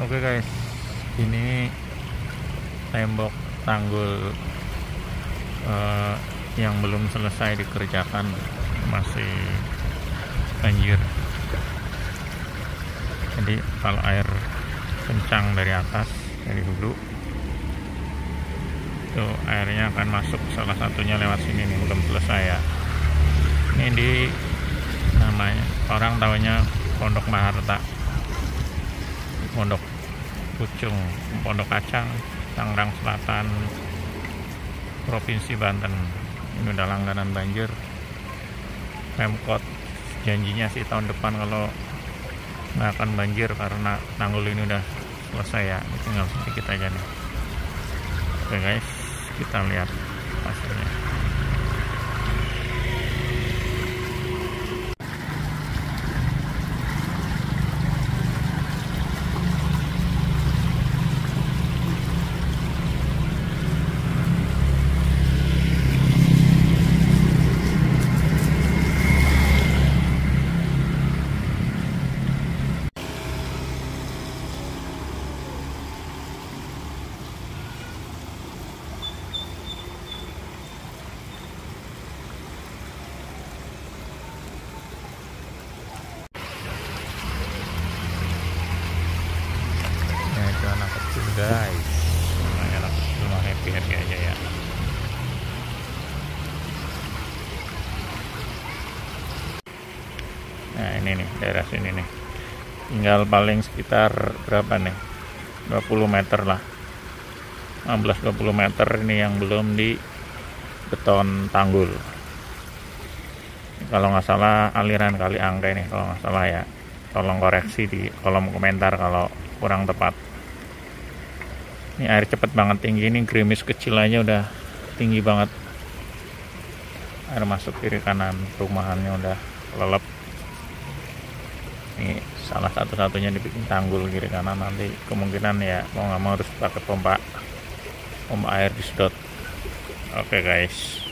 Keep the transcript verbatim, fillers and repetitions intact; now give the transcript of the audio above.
Oke guys, ini tembok tanggul uh, yang belum selesai dikerjakan, masih banjir. Jadi kalau air kencang dari atas, dari hulu, itu airnya akan masuk, salah satunya lewat sini nih, belum selesai ya. Ini di namanya, orang tahunya Pondok Maharta, Pondok Pucung, Pondok Kacang, Tangerang Selatan, Provinsi Banten. Ini udah langganan banjir. Pemkot janjinya sih tahun depan kalau nggak akan banjir karena tanggul ini udah selesai ya. Ini tinggal sedikit aja nih. Oke guys, kita lihat hasilnya. Anak kecil guys, namanya anak kecil mah happy happy aja ya. Nah ini nih daerah sini nih, tinggal paling sekitar berapa nih, dua puluh meter lah, lima belas dua puluh meter ini yang belum di beton tanggul. Kalau nggak salah aliran Kali Angke nih, kalau nggak salah ya. Tolong koreksi di kolom komentar kalau kurang tepat. Ini air cepet banget tinggi, ini gerimis kecil aja udah tinggi banget. Air masuk kiri kanan, perumahannya udah lelep. Ini salah satu-satunya dibikin tanggul kiri kanan, nanti kemungkinan ya mau nggak mau harus pakai pompa pompa air disedot. Oke guys.